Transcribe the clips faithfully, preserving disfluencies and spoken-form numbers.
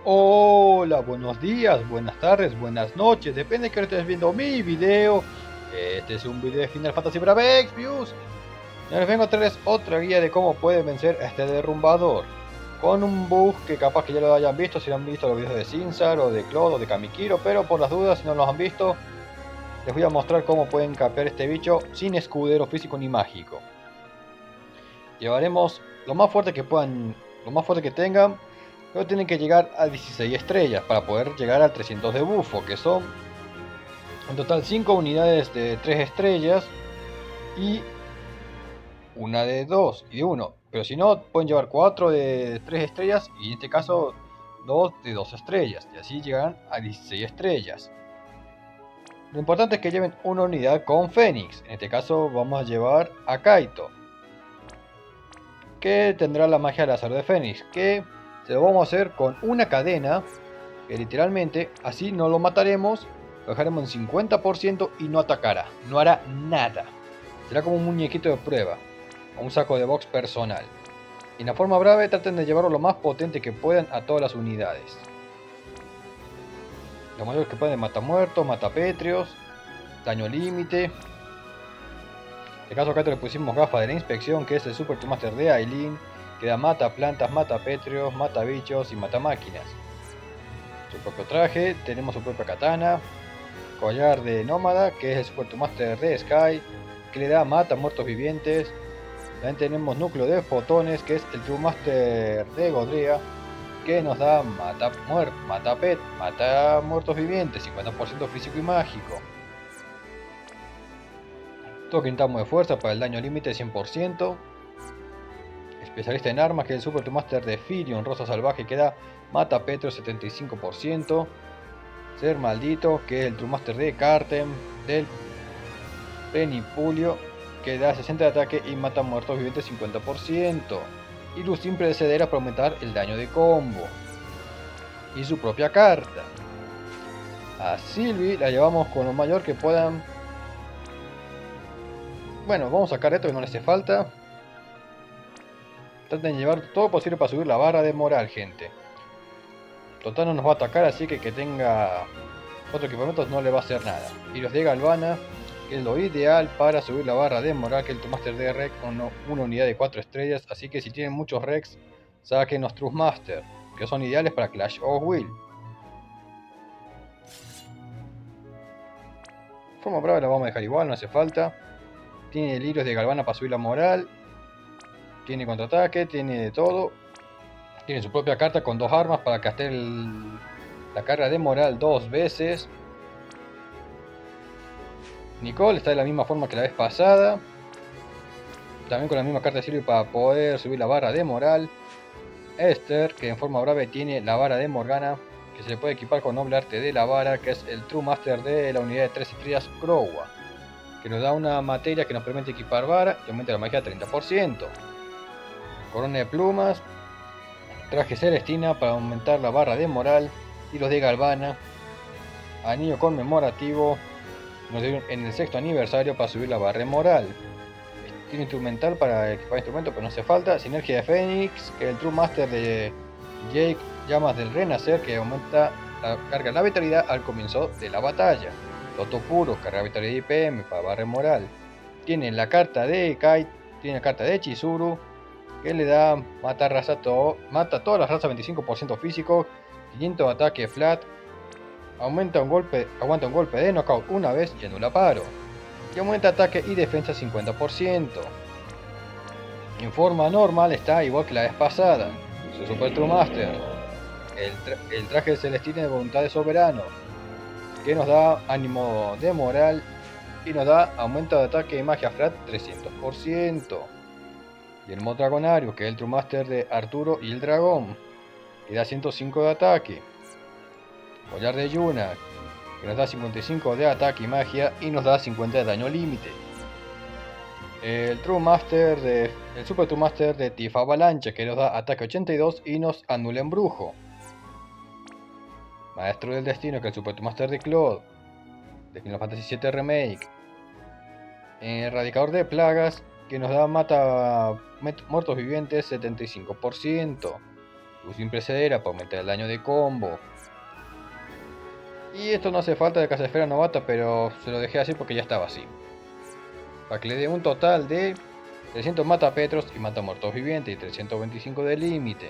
Hola, buenos días, buenas tardes, buenas noches, depende de que estés viendo mi video. Este es un video de Final Fantasy Brave Exvius. Y les vengo a traerles otra guía de cómo pueden vencer a este derrumbador. Con un bug que capaz que ya lo hayan visto, si no han visto los videos de Sinsar o de Claude o de Kamikiro. Pero por las dudas, si no los han visto, les voy a mostrar cómo pueden capear este bicho sin escudero físico ni mágico. Llevaremos lo más fuerte que puedan, lo más fuerte que tengan. Luego tienen que llegar a dieciséis estrellas para poder llegar al trescientos de bufo, que son en total cinco unidades de tres estrellas y una de dos y de uno. Pero si no, pueden llevar cuatro de tres estrellas y en este caso dos de dos estrellas. Y así llegarán a dieciséis estrellas. Lo importante es que lleven una unidad con Fénix. En este caso vamos a llevar a Kaito, que tendrá la magia láser de Fénix, que se lo vamos a hacer con una cadena, que literalmente así no lo mataremos, lo dejaremos en cincuenta por ciento y no atacará, no hará nada. Será como un muñequito de prueba, o un saco de box personal. Y en la forma brave traten de llevarlo lo más potente que puedan a todas las unidades. Lo mayor que pueden: mata muertos, mata pétreos, daño límite. En este caso acá le pusimos gafa de la inspección, que es el Super Master de Aileen, que da mata plantas, mata pétreos, mata bichos y mata máquinas. Su propio traje, tenemos su propia katana, collar de nómada, que es el Super Master de Sky, que le da mata muertos vivientes. También tenemos núcleo de fotones, que es el True Master de Godrea, que nos da mata muertos, mata pet, mata muertos vivientes, cincuenta por ciento físico y mágico. Toque intamo de fuerza para el daño límite cien por ciento. Especialista en armas, que es el Super Master de Firion, rosa salvaje, que da mata petro setenta y cinco por ciento. Ser maldito, que es el True Master de Cartem, del Penipulio, que da sesenta de ataque y mata muertos vivientes cincuenta por ciento. Y luz imprecedera para aumentar el daño de combo. Y su propia carta. A Sylvie la llevamos con lo mayor que puedan. Bueno, vamos a sacar esto que no le hace falta. Traten de llevar todo posible para subir la barra de moral, gente. Total no nos va a atacar, así que que tenga otro equipamiento no le va a hacer nada. Y los de Galvana, que es lo ideal para subir la barra de moral, que el Master de Rex con una unidad de cuatro estrellas. Así que si tienen muchos Rex, saquen los True Master, que son ideales para Clash of Will. Forma brava la vamos a dejar igual, no hace falta. Tiene lirios de Galvana para subir la moral. Tiene contraataque, tiene de todo. Tiene su propia carta con dos armas para castear el, la carga de moral dos veces. Nicole está de la misma forma que la vez pasada. También con la misma carta sirve para poder subir la barra de moral. Esther, que en forma breve tiene la vara de Morgana, que se le puede equipar con noble arte de la vara, que es el True Master de la unidad de tres estrellas Crowa, que nos da una materia que nos permite equipar vara y aumenta la magia treinta por ciento. Corona de plumas, traje Celestina para aumentar la barra de moral, y los de Galvana, anillo conmemorativo, nos dieron en el sexto aniversario para subir la barra de moral. Tiene instrumental para equipar instrumentos, pero no hace falta. Sinergia de Fénix, que es el True Master de Jake, llamas del renacer, que aumenta la carga de la vitalidad al comienzo de la batalla. Loto puro, carga de vitalidad I P M para barra de moral. Tiene la carta de Kai, tiene la carta de Chizuru, que le da mata raza todo, mata todas las razas veinticinco por ciento físico, quinientos de ataque flat, aumenta un golpe, aguanta un golpe de knockout una vez y anula paro, y aumenta ataque y defensa cincuenta por ciento. En forma normal está igual que la vez pasada, su Super True Master, el, tra el traje de Celestina de voluntad de soberano, que nos da ánimo de moral y nos da aumento de ataque y magia flat trescientos por ciento. Y el Mod Dragonario, que es el True Master de Arturo y el dragón, que da ciento cinco de ataque. Collar de Yuna, que nos da cincuenta y cinco de ataque y magia y nos da cincuenta de daño límite. El True Master de el Super True Master de Tifa Avalanche, que nos da ataque ochenta y dos y nos anula embrujo. Maestro del Destino, que es el Super True Master de Claude, de Final Fantasy siete Remake. Erradicador de plagas, que nos da mata muertos vivientes setenta y cinco por ciento. Luz imprecedera para aumentar el daño de combo. Y esto no hace falta de Casesfera Novata, pero se lo dejé así porque ya estaba así. Para que le dé un total de trescientos mata Petros y mata muertos vivientes y trescientos veinticinco de límite.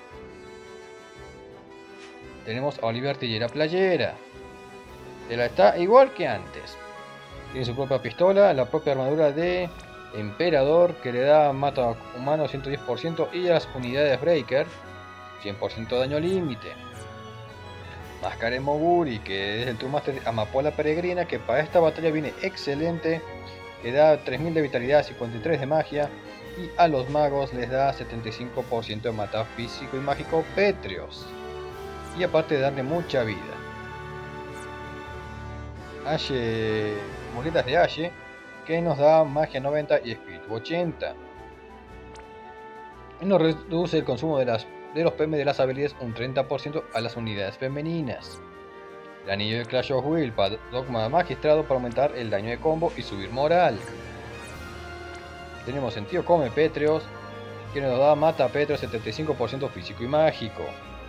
Tenemos a Oliver Artillera Playera. Ella está igual que antes. Tiene su propia pistola, la propia armadura de Emperador que le da mata humano ciento diez por ciento y a las unidades Breaker cien por ciento de daño límite. Máscara de Moguri, que es el True de Amapola Peregrina, que para esta batalla viene excelente, que da tres mil de vitalidad, cincuenta y tres de magia, y a los magos les da setenta y cinco por ciento de mata físico y mágico pétreos, y aparte de darle mucha vida. Ashe, muletas de Ashe, que nos da magia noventa y espíritu ochenta. Y nos reduce el consumo de las de los P M de las habilidades un treinta por ciento a las unidades femeninas. El anillo de Clash of Will para Dogma Magistrado para aumentar el daño de combo y subir moral. Tenemos Sentido Come Pétreos, que nos da mata Pétreos setenta y cinco por ciento físico y mágico.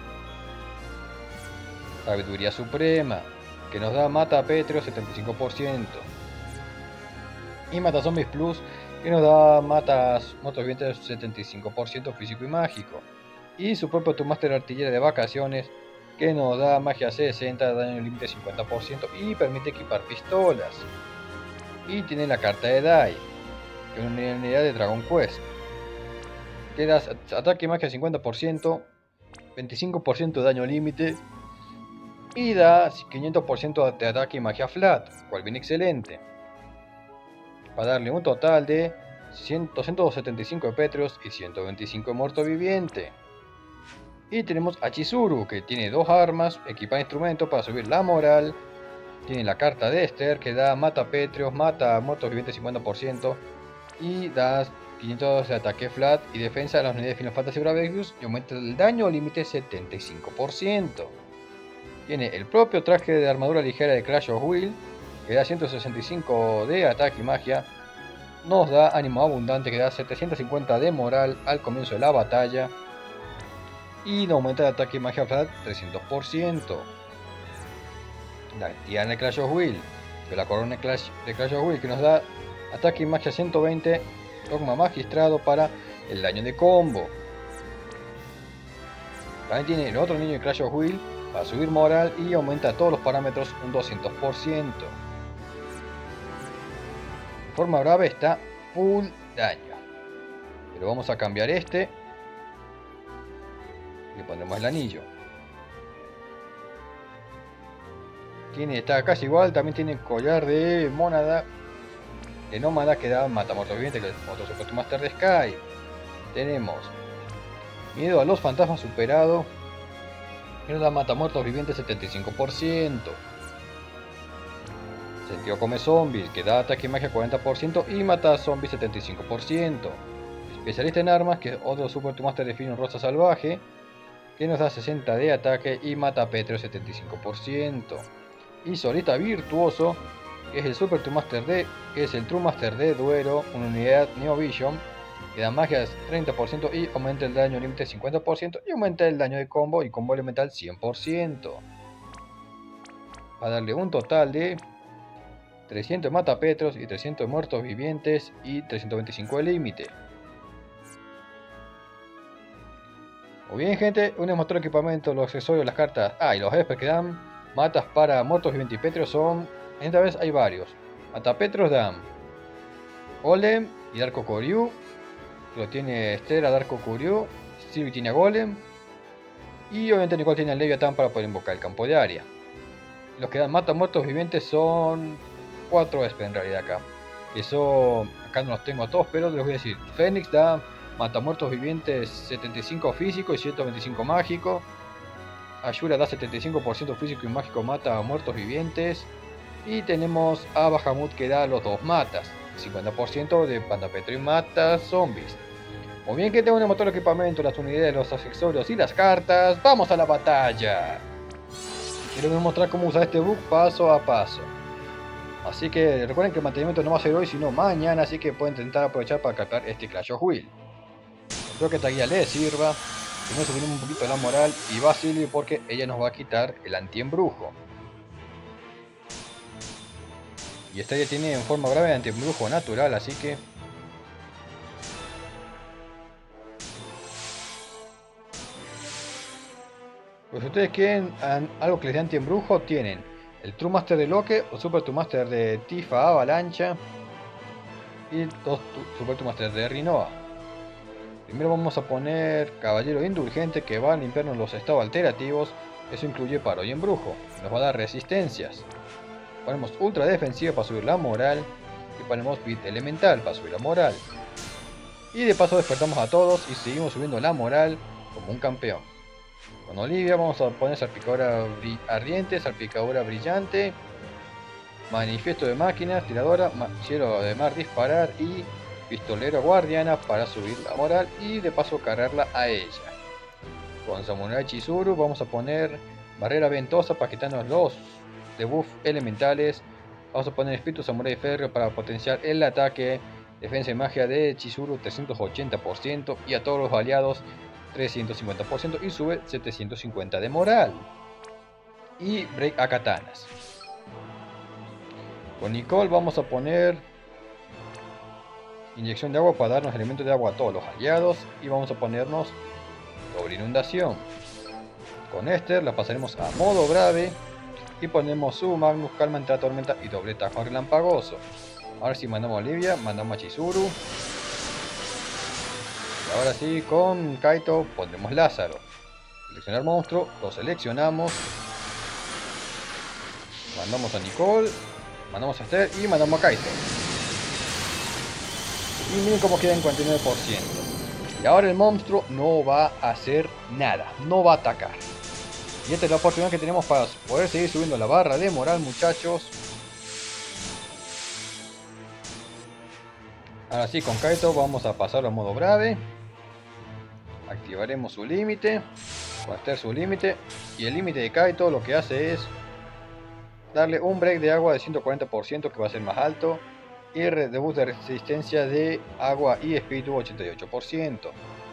Sabiduría Suprema, que nos da mata Pétreos setenta y cinco por ciento. Y Mata Zombies Plus, que nos da matas motos vivientes setenta y cinco por ciento físico y mágico. Y su propio Tumaster Artillera de Vacaciones, que nos da magia sesenta, daño límite cincuenta por ciento y permite equipar pistolas. Y tiene la carta de Dai, que es una unidad de Dragon Quest, que da ataque y magia cincuenta por ciento, veinticinco por ciento de daño límite y da quinientos por ciento de ataque y magia flat, cual viene excelente, para darle un total de doscientos setenta y cinco de Pétreos y ciento veinticinco de muerto viviente. Y tenemos a Chizuru, que tiene dos armas, equipa instrumento para subir la moral. Tiene la carta de Esther, que da mata Pétreos, mata muertos vivientes cincuenta por ciento. Y da quinientos de ataque flat y defensa a las unidades de Final Fantasy Bravarius y aumenta el daño límite setenta y cinco por ciento. Tiene el propio traje de armadura ligera de Clash of Will, que da ciento sesenta y cinco de ataque y magia. Nos da ánimo abundante, que da setecientos cincuenta de moral al comienzo de la batalla. Y nos aumenta el ataque y magia flat trescientos por ciento. La Tiana de Clash of Will, de la corona de Clash, de Clash of Will, que nos da ataque y magia ciento veinte, dogma magistrado para el daño de combo. También tiene el otro niño de Clash of Will para subir moral y aumenta todos los parámetros un doscientos por ciento. De forma brava está full daño. Pero vamos a cambiar este. Le pondremos el anillo. Tiene, está casi igual, también tiene collar de mónada, de nómada, que da mata muertos vivientes, que es otro supuesto Master de Sky. Tenemos miedo a los fantasmas superado, que nos da mata muertos vivientes setenta y cinco por ciento. Sentido Come Zombies, que da ataque y magia cuarenta por ciento y mata zombies setenta y cinco por ciento. Especialista en armas, que es otro Super Master de Fino Rosa Salvaje, que nos da sesenta de ataque y mata Pétreo setenta y cinco por ciento. Y Solita Virtuoso, que es el Super True Master de, que es el True Master de Duero, una unidad Neo Vision, que da magia treinta por ciento y aumenta el daño límite cincuenta por ciento y aumenta el daño de combo y combo elemental cien por ciento. Va a darle un total de trescientos de mata Petros y trescientos de muertos vivientes y trescientos veinticinco de límite. Muy bien, gente, unimos todo el equipamiento, los accesorios, las cartas, ah, y los jefes que dan matas para muertos vivientes y Petros son, esta vez hay varios. Mata Petros dan Golem y Darko Koryu, lo tiene Esther a Darko Koryu, Stevie tiene a Golem, y obviamente Nicole tiene a Leviathan para poder invocar el campo de área. Los que dan mata muertos vivientes son cuatro Esper en realidad acá. Eso, acá no los tengo a todos, pero les voy a decir. Fénix da mata muertos vivientes setenta y cinco físico y ciento veinticinco mágico. Ashura da setenta y cinco por ciento físico y mágico, mata a muertos vivientes. Y tenemos a Bahamut, que da los dos matas, cincuenta por ciento de Panda Petro y mata zombies. Muy bien, que tengo un motor de equipamiento, las unidades, los accesorios y las cartas. ¡Vamos a la batalla! Quiero mostrar cómo usar este bug paso a paso. Así que recuerden que el mantenimiento no va a ser hoy sino mañana, así que pueden intentar aprovechar para captar este Clash of Will. Espero que esta guía les sirva. Primero subimos un poquito la moral y va Silvi porque ella nos va a quitar el antiembrujo. Y esta ya tiene en forma grave antiembrujo natural, así que... Pues si ustedes quieren algo que les dé antiembrujo, tienen el True Master de Loque o Super True Master de Tifa Avalancha y dos Super True Master de Rinoa. Primero vamos a poner Caballero Indulgente, que va a limpiarnos los estados alterativos. Eso incluye paro y embrujo, nos va a dar resistencias. Ponemos Ultra Defensiva para subir la moral y ponemos Beat Elemental para subir la moral. Y de paso despertamos a todos y seguimos subiendo la moral como un campeón. Con Olivia vamos a poner Salpicadora Ardiente, Salpicadora Brillante, Manifiesto de Máquinas, Tiradora, Cielo de Mar Disparar y Pistolera Guardiana para subir la moral y de paso cargarla a ella. Con Samurai Chizuru vamos a poner Barrera Ventosa para quitarnos los debuff elementales. Vamos a poner Espíritu Samurai Férreo para potenciar el ataque, defensa y magia de Chizuru trescientos ochenta por ciento y a todos los aliados trescientos cincuenta por ciento y sube setecientos cincuenta de moral. Y break a katanas. Con Nicole vamos a poner inyección de agua para darnos elementos de agua a todos los aliados y vamos a ponernos doble inundación. Con Esther la pasaremos a modo grave y ponemos su Magnus Calma entre la tormenta y doble tajo relampagoso. Ahora sí mandamos a Olivia, mandamos a Chizuru. Ahora sí, con Kaito pondremos Lázaro. Seleccionar monstruo, lo seleccionamos. Mandamos a Nicole, mandamos a Esther y mandamos a Kaito. Y miren cómo queda en cuarenta y nueve por ciento. Y ahora el monstruo no va a hacer nada, no va a atacar. Y esta es la oportunidad que tenemos para poder seguir subiendo la barra de moral, muchachos. Ahora sí, con Kaito vamos a pasarlo a modo grave. Activaremos su límite, con Esther su límite, y el límite de Kaito lo que hace es darle un break de agua de ciento cuarenta por ciento, que va a ser más alto, y debut de resistencia de agua y espíritu ochenta y ocho por ciento.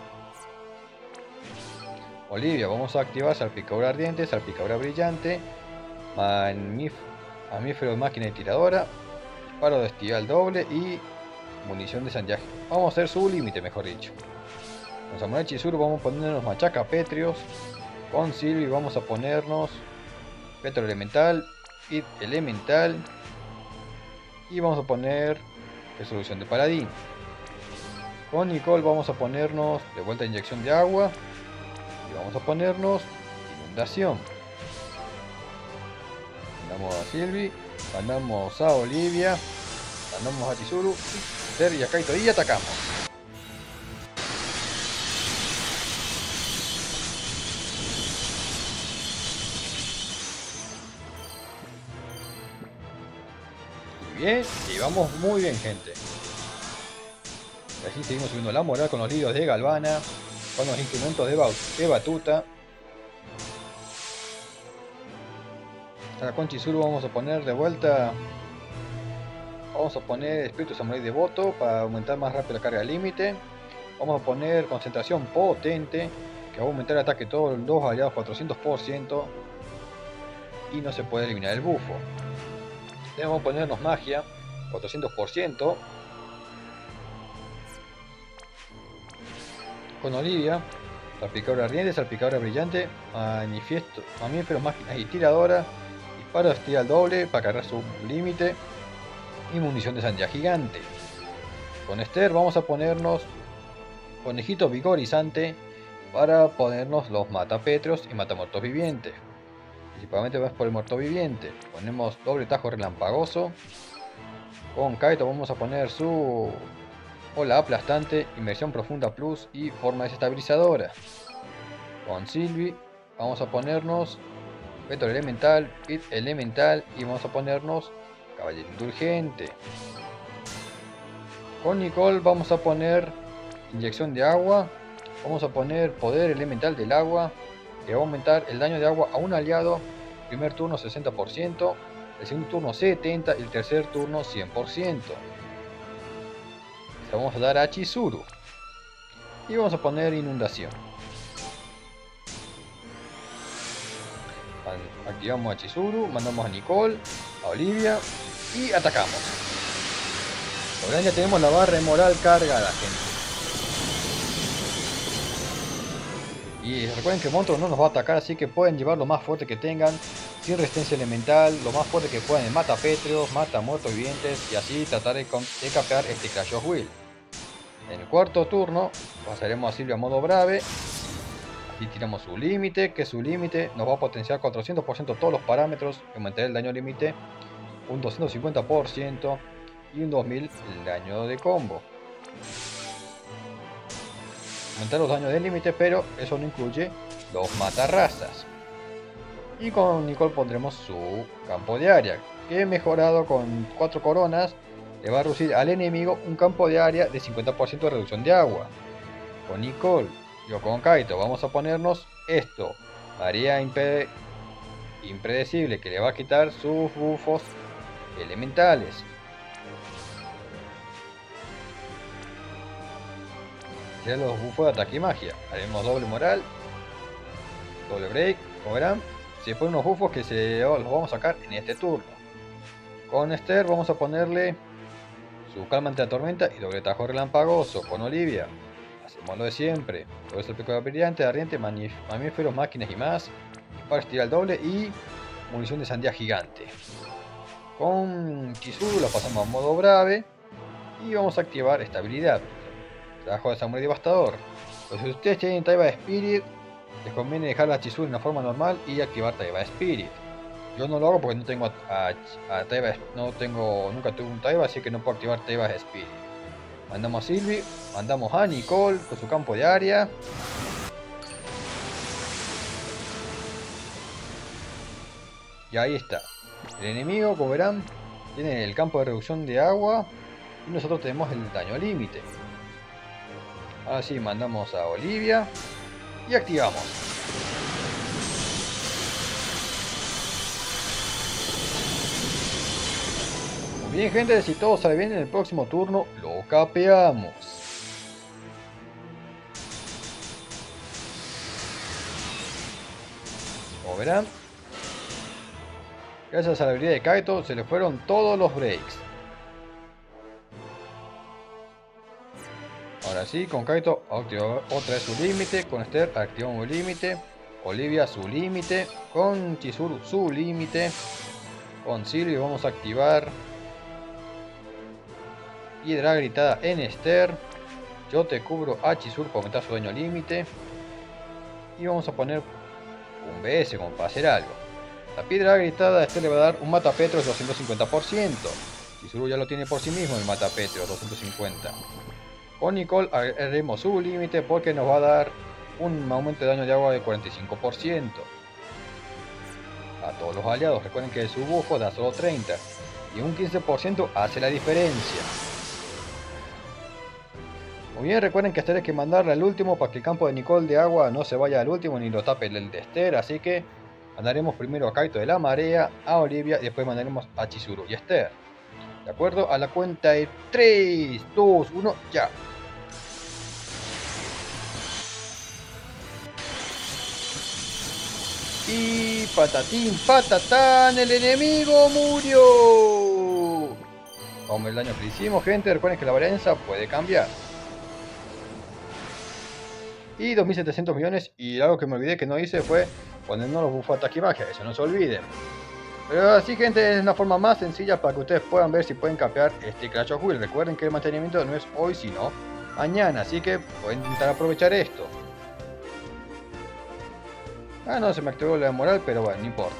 Olivia, vamos a activar Salpicadora Ardiente, Salpicadora Brillante, Mamífero de Máquina y Tiradora, Disparo de Estival doble y munición de Sanyaji. Vamos a hacer su límite, mejor dicho. Con Samurai Chizuru vamos a ponernos Machaca Pétreos. Con Sylvie vamos a ponernos Petro Elemental, Hit Elemental. Y vamos a poner Resolución de Paladín. Con Nicole vamos a ponernos de vuelta inyección de agua. Y vamos a ponernos Inundación. Mandamos a Sylvie, mandamos a Olivia, mandamos a Chizuru, Esther y a Kaito y atacamos. Bien, y vamos muy bien, gente. Y así seguimos subiendo la moral con los líderes de Galvana, con los instrumentos de, ba de batuta. Ahora con Chizuru vamos a poner de vuelta, vamos a poner Espíritu Samurai Devoto para aumentar más rápido la carga límite. Vamos a poner Concentración Potente, que va a aumentar el ataque de todos los aliados cuatrocientos por ciento y no se puede eliminar el bufo. Vamos a ponernos Magia cuatrocientos por ciento. Con Olivia, Salpicadora Ardiente, Salpicadora Brillante, Manifiesto, Mamíferos, Máquinas y Tiradora, Disparo de Estival doble para cargar su límite y munición de sandía gigante. Con Esther vamos a ponernos Conejito Vigorizante para ponernos los Matapetrios y Matamuertos Vivientes. Principalmente vamos por el muerto viviente. Ponemos doble tajo relampagoso. Con Kaito vamos a poner su Ola Aplastante, Inmersión Profunda Plus y Forma Desestabilizadora. Con Sylvie vamos a ponernos Petro Elemental, Pit Elemental y vamos a ponernos Caballero Indulgente. Con Nicole vamos a poner Inyección de Agua. Vamos a poner Poder Elemental del Agua, que va a aumentar el daño de agua a un aliado. Primer turno sesenta por ciento, el segundo turno setenta por ciento y el tercer turno cien por ciento. Se vamos a dar a Chizuru y vamos a poner Inundación. Activamos a Chizuru, mandamos a Nicole, a Olivia y atacamos. Ahora ya tenemos la barra de moral cargada, gente. Y recuerden que el monstruo no nos va a atacar, así que pueden llevar lo más fuerte que tengan, sin resistencia elemental, lo más fuerte que puedan en mata pétreos, mata muertos vivientes, y así tratar de, de capear este Clash of Will. En el cuarto turno pasaremos a Silvia a modo brave. Aquí tiramos su límite, que su límite nos va a potenciar cuatrocientos por ciento todos los parámetros, aumentar el daño límite un doscientos cincuenta por ciento y un dos mil el daño de combo. Aumentar los daños del límite, pero eso no incluye los matarrazas. Y con Nicole pondremos su campo de área, que mejorado con cuatro coronas le va a reducir al enemigo un campo de área de cincuenta por ciento de reducción de agua. Con Nicole, yo con Kaito vamos a ponernos esto, marea impre impredecible, que le va a quitar sus buffos elementales. Ya los buffos de ataque y magia. Haremos doble moral, doble break, como verán. Se ponen unos buffos que se los vamos a sacar en este turno. Con Esther vamos a ponerle su calma ante la tormenta y doble tajo relampagoso. Con Olivia hacemos lo de siempre. Todo eso pico brillante, ardiente, mamíferos, máquinas y más. Para estirar el doble y munición de sandía gigante. Con Chizuru lo pasamos a modo brave y vamos a activar esta habilidad. Trabajo de Samurai Devastador. Pues si ustedes tienen Taiba Spirit, les conviene dejar la Chizuru en una forma normal y activar Taiba Spirit. Yo no lo hago porque no tengo a, a, a Taiba, no tengo, nunca tuve un Taiba, así que no puedo activar Taiba Spirit. Mandamos a Sylvie, mandamos a Nicole con su campo de área. Y ahí está. El enemigo, como verán, tiene el campo de reducción de agua y nosotros tenemos el daño límite. Ahora sí, mandamos a Olivia y activamos. Muy bien, gente, si todo sale bien en el próximo turno, lo capeamos. Como verán, gracias a la habilidad de Kaito se le fueron todos los breaks. Ahora sí, con Kaito activamos otra vez su límite, con Esther activamos el límite, Olivia su límite, con Chizuru su límite, con Sylvie vamos a activar Piedra Gritada en Esther, yo te cubro a Chizuru para aumentar su daño límite y vamos a poner un B S como para hacer algo. La Piedra Gritada a Esther le va a dar un matapetro de doscientos cincuenta por ciento, Chizuru ya lo tiene por sí mismo el matapetro doscientos cincuenta. Con Nicole haremos su límite porque nos va a dar un aumento de daño de agua de cuarenta y cinco por ciento. A todos los aliados, recuerden que su buffo da solo treinta y un quince por ciento hace la diferencia. Muy bien, recuerden que a Esther hay que mandarla al último para que el campo de Nicole de agua no se vaya al último ni lo tape el de Esther, así que mandaremos primero a Kaito de la marea, a Olivia y después mandaremos a Chizuru y Esther. ¿De acuerdo? A la cuenta de tres, dos, uno, ya. Y patatín, patatán, el enemigo murió. Vamos el daño que le hicimos, gente. Recuerden que la varianza puede cambiar. Y dos mil setecientos millones. Y algo que me olvidé que no hice fue ponernos los buffos de ataque y magia. Eso no se olviden. Pero así, gente, es una forma más sencilla para que ustedes puedan ver si pueden capear este Clash of Will. Recuerden que el mantenimiento no es hoy, sino mañana. Así que pueden intentar aprovechar esto. Ah, no, se me activó la moral, pero bueno, no importa.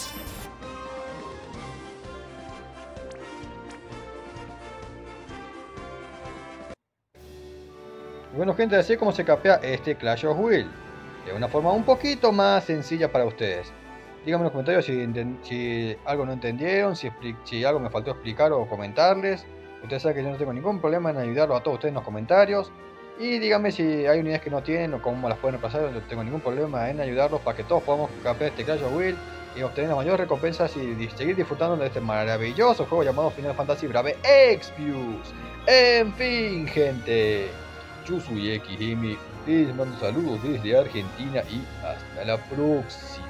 Bueno, gente, así es como se capea este Clash of Will. De una forma un poquito más sencilla para ustedes. Díganme en los comentarios si, si algo no entendieron, si, si algo me faltó explicar o comentarles. Ustedes saben que yo no tengo ningún problema en ayudarlos a todos ustedes en los comentarios. Y díganme si hay unidades que no tienen o cómo las pueden reemplazar. Yo no tengo ningún problema en ayudarlos para que todos podamos capear este Clash of Will y obtener las mayores recompensas y seguir disfrutando de este maravilloso juego llamado Final Fantasy Brave Exvius. En fin, gente, yo soy X M, les mando saludos desde Argentina y hasta la próxima.